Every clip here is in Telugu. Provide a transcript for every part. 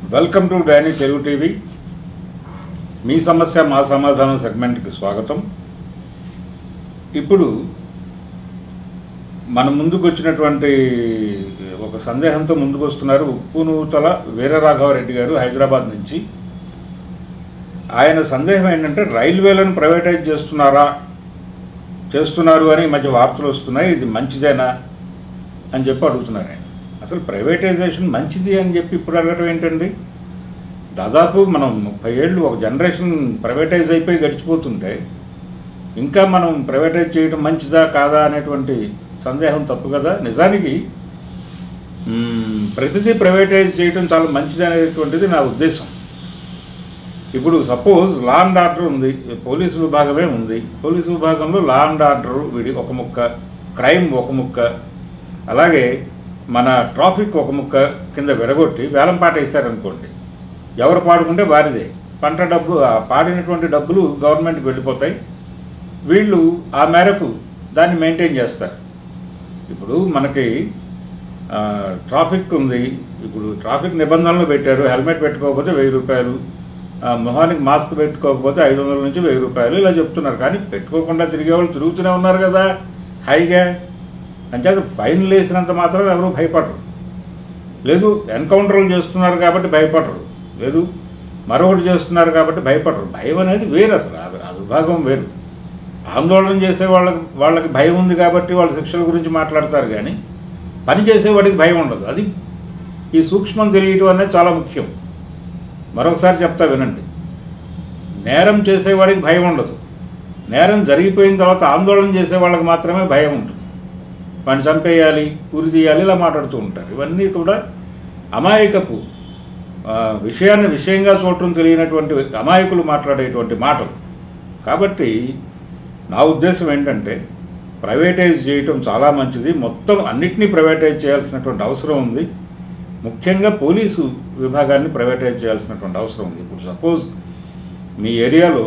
Welcome to Danny Telugu TV. మీ సమస్య మా సమాధానం సెగ్మెంట్కి స్వాగతం. ఇప్పుడు మన ముందుకు వచ్చినటువంటి ఒక సందేహంతో ముందుకు వస్తున్నారు ఉప్పునూతల వీరరాఘవరెడ్డి గారు హైదరాబాద్ నుంచి. ఆయన సందేహం ఏంటంటే రైల్వేలను ప్రైవేటైజ్ చేస్తున్నారు అని ఈ మధ్య వార్తలు వస్తున్నాయి, ఇది మంచిదేనా అని చెప్పి అడుగుతున్నారు. ఆయన అసలు ప్రైవేటైజేషన్ మంచిది అని చెప్పి ఇప్పుడు అడగటం ఏంటండి? దాదాపు మనం 30 ఏళ్ళు ఒక జనరేషన్ ప్రైవేటైజ్ అయిపోయి గడిచిపోతుంటే ఇంకా మనం ప్రైవేటైజ్ చేయడం మంచిదా కాదా అనేటువంటి సందేహం తప్పు కదా. నిజానికి ప్రతిదీ ప్రైవేటైజ్ చేయడం చాలా మంచిది అనేటువంటిది నా ఉద్దేశం. ఇప్పుడు సపోజ్ లా అండ్ ఆర్డర్ ఉంది, పోలీసు విభాగమే ఉంది. పోలీసు విభాగంలో లా అండ్ ఆర్డర్ వీడి ఒక ముక్క, క్రైమ్ ఒక ముక్క, అలాగే మన ట్రాఫిక్ ఒక ముక్క కింద విడగొట్టి వేలంపాట వేశారనుకోండి, ఎవరు పాడుకుంటే వారిదే. పంట డబ్బు పాడినటువంటి డబ్బులు గవర్నమెంట్కి వెళ్ళిపోతాయి, వీళ్ళు ఆ మేరకు దాన్ని మెయింటైన్ చేస్తారు. ఇప్పుడు మనకి ట్రాఫిక్ ఉంది, ఇప్పుడు ట్రాఫిక్ నిబంధనలు పెట్టారు. హెల్మెట్ పెట్టుకోకపోతే 1000 రూపాయలు, మొహానికి మాస్క్ పెట్టుకోకపోతే 500 నుంచి 1000 రూపాయలు ఇలా చెప్తున్నారు. కానీ పెట్టుకోకుండా తిరిగే వాళ్ళు తిరుగుతూనే ఉన్నారు కదా హైగా. అంచేత ఫైన్లు వేసినంత మాత్రం ఎవరు భయపడరు. లేదు ఎన్కౌంటర్లు చేస్తున్నారు కాబట్టి భయపడరు, లేదు మరొకటి చేస్తున్నారు కాబట్టి భయపడరు. భయం అనేది వేరు, అసలు ఆ విభాగం వేరు. ఆందోళన చేసే వాళ్ళకి భయం ఉంది కాబట్టి వాళ్ళ శిక్షల గురించి మాట్లాడతారు, కానీ పని చేసేవాడికి భయం ఉండదు. అది ఈ సూక్ష్మం తెలియటం అనేది చాలా ముఖ్యం. మరొకసారి చెప్తా వినండి. నేరం చేసేవాడికి భయం ఉండదు, నేరం జరిగిపోయిన తర్వాత ఆందోళన చేసే వాళ్ళకి మాత్రమే భయం ఉంటుంది. వాడిని చంపేయాలి, ఉరి తీయాలి ఇలా మాట్లాడుతూ ఉంటారు. ఇవన్నీ కూడా అమాయకపు విషయాన్ని విషయంగా చూడటం తెలియనటువంటి అమాయకులు మాట్లాడేటువంటి మాటలు. కాబట్టి నా ఉద్దేశం ఏంటంటే ప్రైవేటైజ్ చేయటం చాలా మంచిది. మొత్తం అన్నిటినీ ప్రైవేటైజ్ చేయాల్సినటువంటి అవసరం ఉంది. ముఖ్యంగా పోలీసు విభాగాన్ని ప్రైవేటైజ్ చేయాల్సినటువంటి అవసరం ఉంది. ఇప్పుడు సపోజ్ మీ ఏరియాలో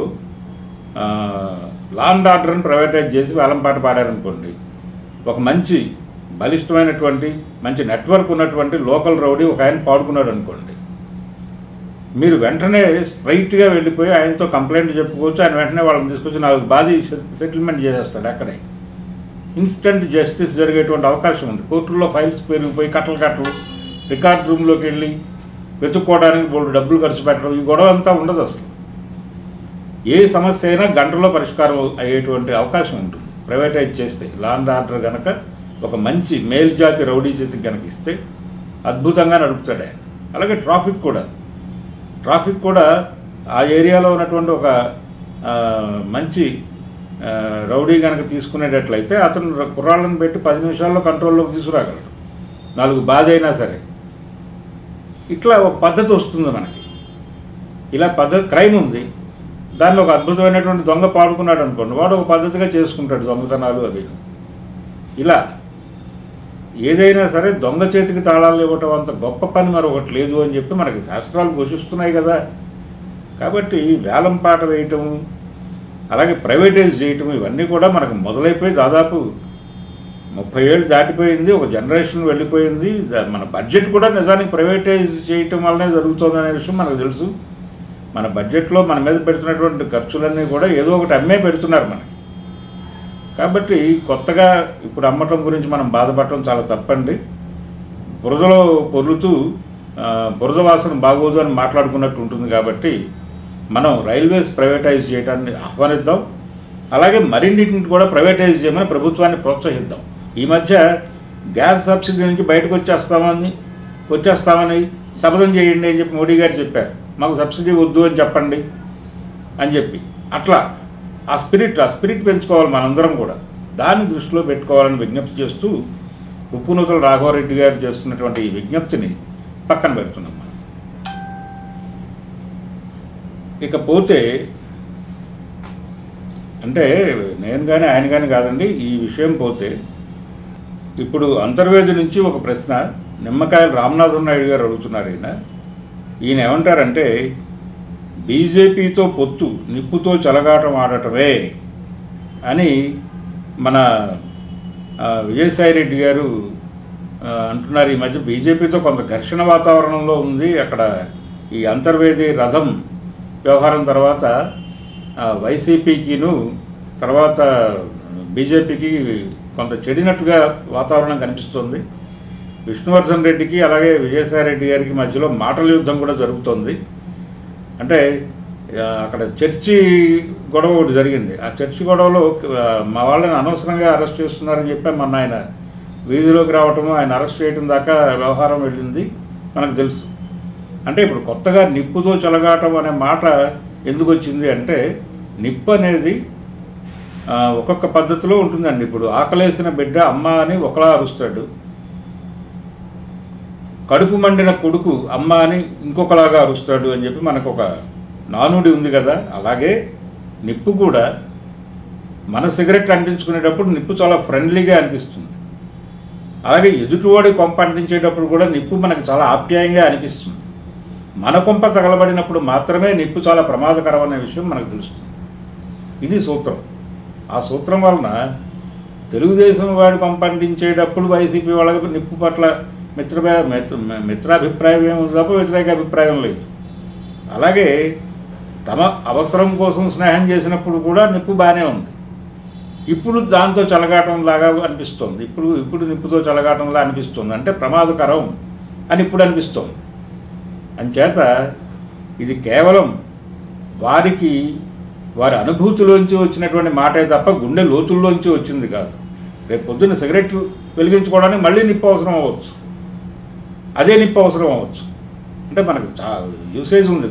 లా అండ్ ఆర్డర్ని ప్రైవేటైజ్ చేసి వేలంపాట పాడారనుకోండి, ఒక మంచి బలిష్టమైనటువంటి మంచి నెట్వర్క్ ఉన్నటువంటి లోకల్ రౌడీ ఒక ఆయన పాడుకున్నాడు అనుకోండి, మీరు వెంటనే స్ట్రైట్గా వెళ్ళిపోయి ఆయనతో కంప్లైంట్ చెప్పుకోవచ్చు. ఆయన వెంటనే వాళ్ళని తీసుకొచ్చి 4 బాధి సెటిల్మెంట్ చేసేస్తాడు. అక్కడే ఇన్స్టెంట్ జస్టిస్ జరిగేటువంటి అవకాశం ఉంది. కోర్టుల్లో ఫైల్స్ పెరిగిపోయి కట్టలు రికార్డ్ రూమ్లోకి వెళ్ళి వెతుక్కోవడానికి బోల్డు డబ్బులు ఖర్చు పెట్టడం, ఈ గొడవ అంతా ఉండదు. అసలు ఏ సమస్య అయినా గంటలో పరిష్కారం అయ్యేటువంటి అవకాశం ఉంటుంది ప్రైవేటైజ్ చేస్తే. లా అండ్ ఆర్డర్ కనుక ఒక మంచి మేల్జాతి రౌడీ చేతికి కనుక ఇస్తే అద్భుతంగా నడుపుతాడు ఆయన. అలాగే ట్రాఫిక్ కూడా ఆ ఏరియాలో ఉన్నటువంటి ఒక మంచి రౌడీ కనుక తీసుకునేటట్లయితే అతను కుర్రాళ్ళని పెట్టి 10 నిమిషాల్లో కంట్రోల్లోకి తీసుకురాగలడు, 4 బాధ అయినా సరే. ఇట్లా ఒక పద్ధతి వస్తుంది మనకి. ఇలా క్రైమ్ ఉంది, దానిలో ఒక అద్భుతమైనటువంటి దొంగ పాడుకున్నాడు అనుకోండి, వాడు ఒక పద్ధతిగా చేసుకుంటాడు దొంగతనాలు అవి. ఇలా ఏదైనా సరే దొంగ చేతికి తాళాలు ఇవ్వటం అంత గొప్ప పని మరొకటి లేదు అని చెప్పి మనకి శాస్త్రాలు ఘోషిస్తున్నాయి కదా. కాబట్టి వేలంపాట వేయటం, అలాగే ప్రైవేటైజ్ చేయటం, ఇవన్నీ కూడా మనకు మొదలైపోయి దాదాపు 30 ఏళ్ళు దాటిపోయింది, ఒక జనరేషన్ వెళ్ళిపోయింది. మన బడ్జెట్ కూడా నిజానికి ప్రైవేటైజ్ చేయటం వల్లనే జరుగుతుందనే విషయం మనకు తెలుసు. మన బడ్జెట్లో మన మీద పెడుతున్నటువంటి ఖర్చులన్నీ కూడా ఏదో ఒకటి అమ్మే పెడుతున్నారు మనకి. కాబట్టి కొత్తగా ఇప్పుడు అమ్మటం గురించి మనం బాధపడటం చాలా తప్పండి. బురదలో పొర్లుతూ బురద వాసన బాగోదు అని మాట్లాడుకున్నట్టు ఉంటుంది. కాబట్టి మనం రైల్వేస్ ప్రైవేటైజ్ చేయడాన్ని ఆహ్వానిద్దాం. అలాగే మరిన్నింటిని కూడా ప్రైవేటైజ్ చేయమని ప్రభుత్వాన్ని ప్రోత్సహిద్దాం. ఈ మధ్య గ్యాస్ సబ్సిడీ నుంచి బయటకు వచ్చేస్తామని శపథం చేయండి అని చెప్పి మోడీ గారు చెప్పారు. మాకు సబ్సిడీ వద్దు అని చెప్పండి అని చెప్పి. అట్లా ఆ స్పిరిట్ పెంచుకోవాలి మనందరం కూడా. దాన్ని దృష్టిలో పెట్టుకోవాలని విజ్ఞప్తి చేస్తూ ఉప్పునూతల రాఘవరెడ్డి గారు చేస్తున్నటువంటి ఈ విజ్ఞప్తిని పక్కన పెడుతున్నాం మనం. ఇకపోతే అంటే నేను కానీ ఆయన కానీ కాదండి, ఈ విషయం పోతే ఇప్పుడు అంతర్వేది నుంచి ఒక ప్రశ్న నిమ్మకాయల రామనాథన్ నాయుడు గారు అడుగుతున్నారు. ఈయన ఏమంటారంటే బీజేపీతో పొత్తు నిప్పుతో చెలగాటం ఆడటమే అని మన విజయసాయిరెడ్డి గారు అంటున్నారు. ఈ మధ్య బీజేపీతో కొంత ఘర్షణ వాతావరణంలో ఉంది, అక్కడ ఈ అంతర్వేది రథం వ్యవహారం తర్వాత వైసీపీకిను తర్వాత బీజేపీకి కొంత చెడినట్టుగా వాతావరణం కనిపిస్తుంది. విష్ణువర్ధన్ రెడ్డికి అలాగే విజయసాయిరెడ్డి గారికి మధ్యలో మాటల యుద్ధం కూడా జరుగుతోంది. అంటే అక్కడ చర్చి గొడవ ఒకటి జరిగింది. ఆ చర్చి గొడవలో మా వాళ్ళని అనవసరంగా అరెస్ట్ చేస్తున్నారని చెప్పి మొన్న ఆయన వీధిలోకి రావటము, ఆయన అరెస్ట్ చేయడం దాకా వ్యవహారం వెళ్ళింది మనకు తెలుసు. అంటే ఇప్పుడు కొత్తగా నిప్పుతో చెలగాటం అనే మాట ఎందుకు వచ్చింది అంటే, నిప్పు అనేది ఒక్కొక్క పద్ధతిలో ఉంటుందండి. ఇప్పుడు ఆకలేసిన బిడ్డ అమ్మ అని ఒకలా అరుస్తాడు, కడుపు మండిన కొడుకు అమ్మ అని ఇంకొకలాగా అరుస్తాడు అని చెప్పి మనకు ఒక నానుడి ఉంది కదా. అలాగే నిప్పు కూడా మన సిగరెట్ అంటించుకునేటప్పుడు నిప్పు చాలా ఫ్రెండ్లీగా అనిపిస్తుంది. అలాగే ఎదుటివాడి కొంప అంటించేటప్పుడు కూడా నిప్పు మనకు చాలా ఆప్యాయంగా అనిపిస్తుంది. మన కొంప తగలబడినప్పుడు మాత్రమే నిప్పు చాలా ప్రమాదకరం అనే విషయం మనకు తెలుస్తుంది. ఇది సూత్రం. ఆ సూత్రం వలన తెలుగుదేశం వాడి కొంప అంటించేటప్పుడు వైసీపీ వాళ్ళకి నిప్పు పట్ల మిత్రాభిప్రాయం ఏముంది తప్ప వ్యతిరేక అభిప్రాయం లేదు. అలాగే తమ అవసరం కోసం స్నేహం చేసినప్పుడు కూడా నిప్పు బాగానే ఉంది. ఇప్పుడు దాంతో చెలగాటం లాగా అనిపిస్తుంది. ఇప్పుడు నిప్పుతో చెలగాటంలా అనిపిస్తుంది. అంటే ప్రమాదకరం అని ఇప్పుడు అనిపిస్తుంది. అంచేత ఇది కేవలం వారి అనుభూతిలోంచి వచ్చినటువంటి మాటే తప్ప గుండె లోతుల్లోంచి వచ్చింది కాదు. రేపు పొద్దున్న సిగరెట్ వెలిగించుకోవడానికి మళ్ళీ నిప్పు అవసరం అవ్వచ్చు, అదే నిప్పు అవసరం అవ్వచ్చు. అంటే మనకు యూసేజ్ ఉంది.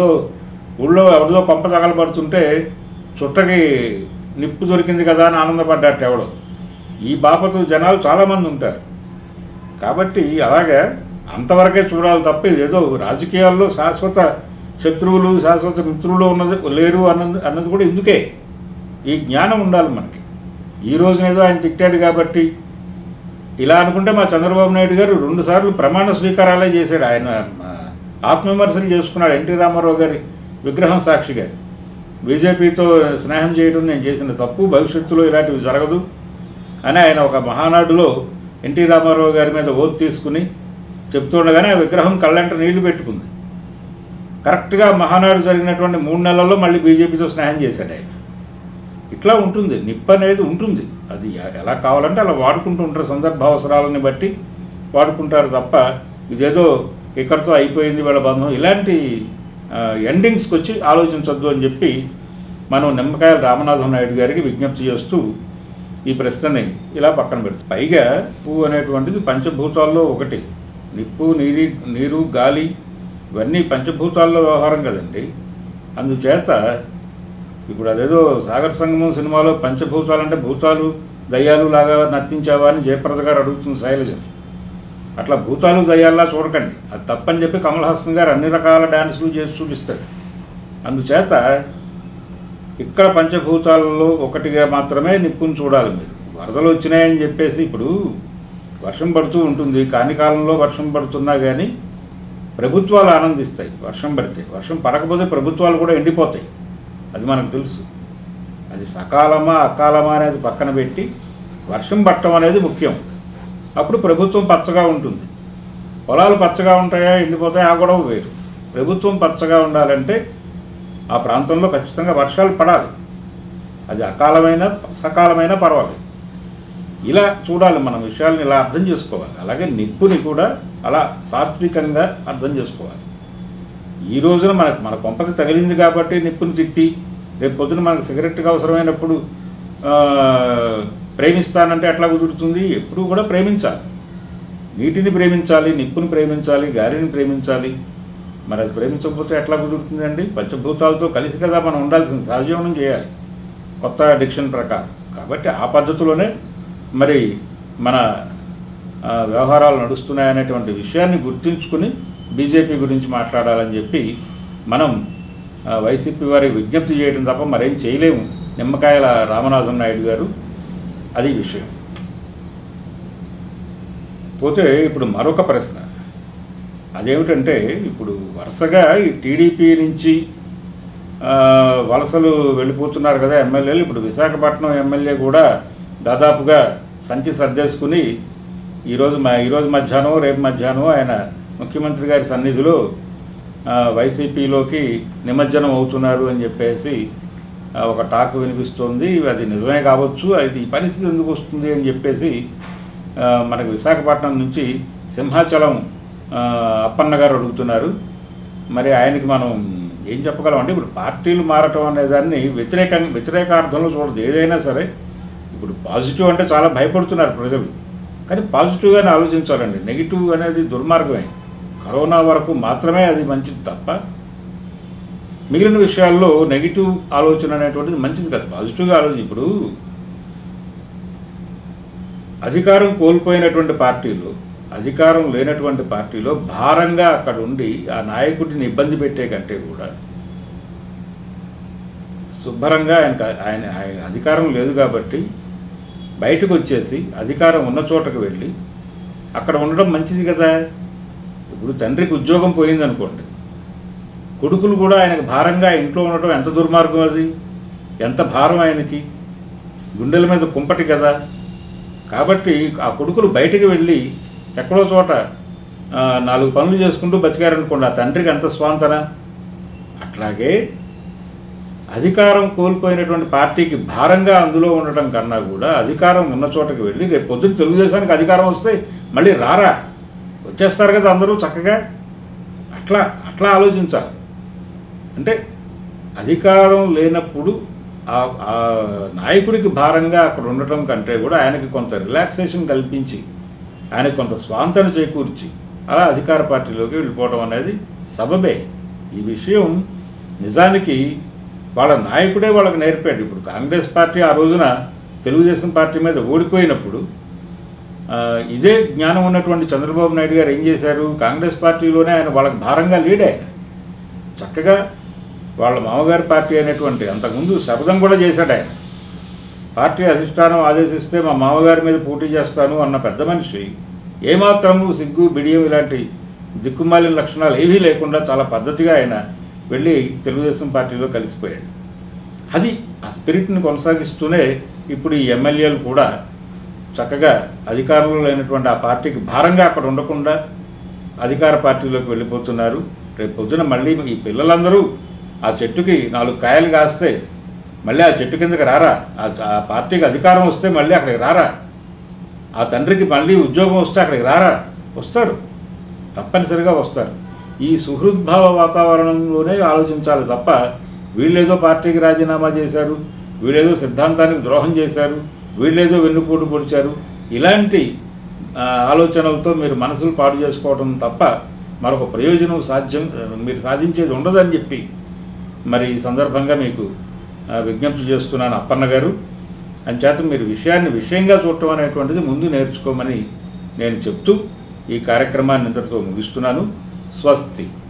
ఎవరిదో కొంప తగలబడుతుంటే చుట్టకి నిప్పు దొరికింది కదా అని ఆనందపడ్డట్టు ఎవడో. ఈ బాపతు జనాలు చాలామంది ఉంటారు. కాబట్టి అలాగే అంతవరకే చూడాలి తప్ప ఏదో రాజకీయాల్లో శాశ్వత శత్రువులు శాశ్వత మిత్రులు లేరు అన్నది కూడా ఎందుకే. ఈ జ్ఞానం ఉండాలి మనకి. ఈ రోజునేదో ఆయన తిట్టాడు కాబట్టి ఇలా అనుకుంటే మా చంద్రబాబు నాయుడు గారు 2 సార్లు ప్రమాణ స్వీకారాలే చేశాడు. ఆయన ఆత్మవిమర్శలు చేసుకున్నాడు. ఎన్టీ రామారావు గారి విగ్రహం సాక్షిగా బీజేపీతో స్నేహం చేయడం నేను చేసిన తప్పు, భవిష్యత్తులో ఇలాంటివి జరగదు అని ఆయన ఒక మహానాడులో ఎన్టీ రామారావు గారి మీద ఓత్ తీసుకుని చెప్తుండగానే ఆ విగ్రహం కళ్ళంట నీళ్లు పెట్టుకుంది. కరెక్ట్గా మహానాడు జరిగినటువంటి 3 నెలల్లో మళ్ళీ బీజేపీతో స్నేహం చేశాడు ఆయన. ఇట్లా ఉంటుంది. నిప్పు అనేది ఉంటుంది. అది ఎలా కావాలంటే అలా వాడుకుంటూ ఉంటారు. సందర్భావసరాలని బట్టి వాడుకుంటారు తప్ప ఇదేదో ఇక్కడితో అయిపోయింది వీళ్ళ బంధం ఇలాంటి ఎండింగ్స్కి వచ్చి ఆలోచించొద్దు అని చెప్పి మనం నిమ్మకాయల రామనాథం నాయుడు గారికి విజ్ఞప్తి చేస్తూ ఈ ప్రశ్నని ఇలా పక్కన పెడుతుంది. పైగా నిప్పు అనేటువంటిది పంచభూతాల్లో ఒకటి. నిప్పు, నీరు, గాలి ఇవన్నీ పంచభూతాల్లో వ్యవహారం కదండి. అందుచేత ఇప్పుడు అదేదో సాగర్ సంగమం సినిమాలో పంచభూతాలంటే భూతాలు దయ్యాలు లాగా నర్తించావా అని జయప్రద గారు అడుగుతుంది శైలజని. అట్లా భూతాలు దయ్యాల్లా చూడకండి, అది తప్పని చెప్పి కమల్ హాసన్ గారు అన్ని రకాల డ్యాన్సులు చేసి చూపిస్తాడు. అందుచేత ఇక్కడ పంచభూతాలలో ఒకటిగా మాత్రమే నిప్పుని చూడాలి. మీరు వరదలు వచ్చినాయని చెప్పేసి ఇప్పుడు వర్షం పడుతూ ఉంటుంది, కాని కాలంలో వర్షం పడుతున్నా కానీ ప్రభుత్వాలు ఆనందిస్తాయి వర్షం పడితే. వర్షం పడకపోతే ప్రభుత్వాలు కూడా ఎండిపోతాయి, అది మనకు తెలుసు. అది సకాలమా అకాలమా అనేది పక్కన పెట్టి వర్షం పట్టడం అనేది ముఖ్యం. అప్పుడు ప్రభుత్వం పచ్చగా ఉంటుంది. పొలాలు పచ్చగా ఉంటాయా ఎండిపోతాయా ఆ గొడవ వేరు. ప్రభుత్వం పచ్చగా ఉండాలంటే ఆ ప్రాంతంలో ఖచ్చితంగా వర్షాలు పడాలి. అది అకాలమైన సకాలమైన పర్వాలేదు. ఇలా చూడాలి మనం విషయాలను, ఇలా అర్థం చేసుకోవాలి. అలాగే నిప్పుని కూడా అలా సాత్వికంగా అర్థం చేసుకోవాలి. ఈ రోజున మన కొంపకి తగిలింది కాబట్టి నిప్పుని తిట్టి రేపు పొద్దున మనకు సిగరెట్కి అవసరమైనప్పుడు ప్రేమిస్తానంటే ఎట్లా కుదురుతుంది? ఎప్పుడూ కూడా ప్రేమించాలి. నీటిని ప్రేమించాలి, నిప్పుని ప్రేమించాలి, గాలిని ప్రేమించాలి. మరి అది ప్రేమించకపోతే ఎట్లా కుదురుతుందండి? పంచభూతాలతో కలిసి కదా మనం ఉండాల్సింది, సహజీవనం చేయాలి కొత్త డిక్షన్ ప్రకారం. కాబట్టి ఆ పద్ధతిలోనే మరి మన వ్యవహారాలు నడుస్తున్నాయనేటువంటి విషయాన్ని గుర్తుంచుకుని బీజేపీ గురించి మాట్లాడాలని చెప్పి మనం వైసీపీ వారికి విజ్ఞప్తి చేయడం తప్ప మరేం చేయలేము. నిమ్మకాయల రామనాథం నాయుడు గారు, అది విషయం. పోతే ఇప్పుడు మరొక ప్రశ్న, అదేమిటంటే ఇప్పుడు వరుసగా ఈ టీడీపీ నుంచి వలసలు వెళ్ళిపోతున్నారు కదా ఎమ్మెల్యేలు. ఇప్పుడు విశాఖపట్నం ఎమ్మెల్యే కూడా దాదాపుగా సంచి సర్దేసుకుని ఈరోజు మధ్యాహ్నం రేపు మధ్యాహ్నం ఆయన ముఖ్యమంత్రి గారి సన్నిధిలో వైసీపీలోకి నిమజ్జనం అవుతున్నారు అని చెప్పేసి ఒక టాక్ వినిపిస్తుంది. అది నిజమే కావచ్చు. అది ఈ పరిస్థితి ఎందుకు వస్తుంది అని చెప్పేసి మనకు విశాఖపట్నం నుంచి సింహాచలం అప్పన్న గారు అడుగుతున్నారు. మరి ఆయనకి మనం ఏం చెప్పగలం అంటే, ఇప్పుడు పార్టీలు మారటం అనే దాన్ని వ్యతిరేకార్థంలో చూడదు. ఏదైనా సరే ఇప్పుడు పాజిటివ్ అంటే చాలా భయపడుతున్నారు ప్రజలు, కానీ పాజిటివ్గానే ఆలోచించాలండి. నెగిటివ్ అనేది దుర్మార్గమే. కరోనా వరకు మాత్రమే అది మంచిది తప్ప మిగిలిన విషయాల్లో నెగిటివ్ ఆలోచన అనేటువంటిది మంచిది కాదు. పాజిటివ్గా ఆలోచన. ఇప్పుడు అధికారం కోల్పోయినటువంటి పార్టీలు, అధికారం లేనటువంటి పార్టీలో భారంగా అక్కడ ఉండి ఆ నాయకుడిని ఇబ్బంది పెట్టే కంటే కూడా శుభ్రంగా ఆయన అధికారం లేదు కాబట్టి బయటకు వచ్చేసి అధికారం ఉన్న చోటకు వెళ్ళి అక్కడ ఉండడం మంచిది కదా. ఇప్పుడు తండ్రికి ఉద్యోగం పోయిందనుకోండి, కొడుకులు కూడా ఆయనకు భారంగా ఇంట్లో ఉండటం ఎంత దుర్మార్గం, అది ఎంత భారం ఆయనకి, గుండెల మీద కుంపటి కదా. కాబట్టి ఆ కొడుకులు బయటికి వెళ్ళి ఎక్కడో చోట 4 పనులు చేసుకుంటూ బతికారనుకోండి, ఆ తండ్రికి ఎంత స్వాంతన. అట్లాగే అధికారం కోల్పోయినటువంటి పార్టీకి భారంగా అందులో ఉండటం కన్నా కూడా అధికారం ఉన్న చోటకి వెళ్ళి రేపు పొద్దున్న తెలుగుదేశానికి అధికారం వస్తే మళ్ళీ రారా, వచ్చేస్తారు కదా అందరూ చక్కగా. అట్లా ఆలోచించాలి. అంటే అధికారం లేనప్పుడు ఆ నాయకుడికి భారంగా అక్కడ ఉండటం కంటే కూడా ఆయనకి కొంత రిలాక్సేషన్ కల్పించి, ఆయనకు కొంత స్వాంతన చేకూర్చి అలా అధికార పార్టీలోకి వెళ్ళిపోవడం అనేది సబబే. ఈ విషయం నిజానికి వాళ్ళ నాయకుడే వాళ్ళకి నేర్పాడు. ఇప్పుడు కాంగ్రెస్ పార్టీ ఆ రోజున తెలుగుదేశం పార్టీ మీద ఓడిపోయినప్పుడు ఇదే జ్ఞానం ఉన్నటువంటి చంద్రబాబు నాయుడు గారు ఏం చేశారు, కాంగ్రెస్ పార్టీలోనే ఆయన వాళ్ళకి భారంగా లీడే. చక్కగా వాళ్ళ మామగారి పార్టీ అనేటువంటి, అంతకుముందు శపథం కూడా చేశాడు ఆయన. పార్టీ అధిష్టానం ఆదేశిస్తే మా మామగారి మీద పోటీ చేస్తాను అన్న పెద్ద మనిషి ఏమాత్రము సిగ్గు బిడియం ఇలాంటి దిక్కుమాలిన లక్షణాలు ఏవీ లేకుండా చాలా పద్ధతిగా ఆయన వెళ్ళి తెలుగుదేశం పార్టీలో కలిసిపోయాడు. అది ఆ స్పిరిట్ని కొనసాగిస్తూనే ఇప్పుడు ఈ ఎమ్మెల్యేలు కూడా చక్కగా అధికారంలో లేనటువంటి ఆ పార్టీకి భారంగా అక్కడ ఉండకుండా అధికార పార్టీలోకి వెళ్ళిపోతున్నారు. రేపు పొద్దున మళ్ళీ ఈ పిల్లలందరూ ఆ చెట్టుకి 4 కాయలు కాస్తే మళ్ళీ ఆ చెట్టు కిందకి రారా, ఆ పార్టీకి అధికారం వస్తే మళ్ళీ అక్కడికి రారా, ఆ తండ్రికి మళ్ళీ ఉద్యోగం వస్తే అక్కడికి రారా, వస్తారు, తప్పనిసరిగా వస్తారు. ఈ సుహృద్భావ వాతావరణంలోనే ఆలోచించాలి తప్ప వీళ్ళేదో పార్టీకి రాజీనామా చేశారు, వీళ్ళేదో సిద్ధాంతానికి ద్రోహం చేశారు, వీళ్ళేదో వెన్నుపోటు పొడిచారు, ఇలాంటి ఆలోచనలతో మీరు మనసులు పాడు చేసుకోవడం తప్ప మరొక ప్రయోజనం మీరు సాధించేది ఉండదని చెప్పి మరి ఈ సందర్భంగా మీకు విజ్ఞప్తి చేస్తున్నాను అప్పన్న గారు. అంచేత మీరు విషయాన్ని విషయంగా చూడటం అనేటువంటిది ముందు నేర్చుకోమని నేను చెప్తూ ఈ కార్యక్రమాన్ని ఇంతటితో ముగిస్తున్నాను. స్వస్తి.